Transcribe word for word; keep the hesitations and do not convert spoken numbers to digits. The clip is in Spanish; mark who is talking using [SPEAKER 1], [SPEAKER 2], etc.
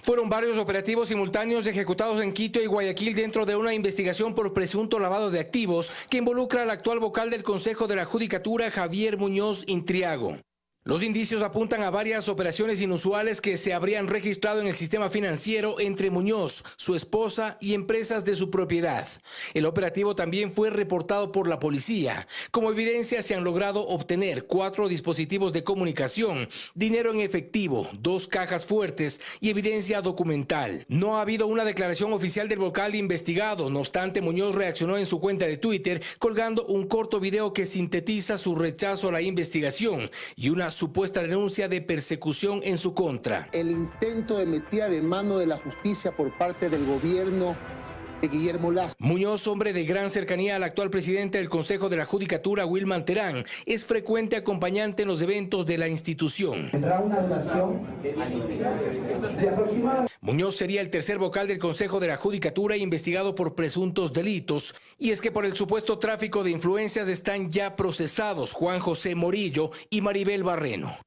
[SPEAKER 1] Fueron varios operativos simultáneos ejecutados en Quito y Guayaquil dentro de una investigación por presunto lavado de activos que involucra al actual vocal del Consejo de la Judicatura, Javier Muñoz Intriago. Los indicios apuntan a varias operaciones inusuales que se habrían registrado en el sistema financiero entre Muñoz, su esposa y empresas de su propiedad. El operativo también fue reportado por la policía. Como evidencia se han logrado obtener cuatro dispositivos de comunicación, dinero en efectivo, dos cajas fuertes y evidencia documental. No ha habido una declaración oficial del vocal investigado. No obstante, Muñoz reaccionó en su cuenta de Twitter colgando un corto video que sintetiza su rechazo a la investigación y una supuesta denuncia de persecución en su contra.
[SPEAKER 2] El intento de metida de mano de la justicia por parte del gobierno de Guillermo Lazo.
[SPEAKER 1] Muñoz, hombre de gran cercanía al actual presidente del Consejo de la Judicatura, Wilman Terán, es frecuente acompañante en los eventos de la institución.
[SPEAKER 3] Tendrá una duración de aproximadamente.
[SPEAKER 1] Muñoz sería el tercer vocal del Consejo de la Judicatura investigado por presuntos delitos. Y es que por el supuesto tráfico de influencias están ya procesados Juan José Morillo y Maribel Barreno.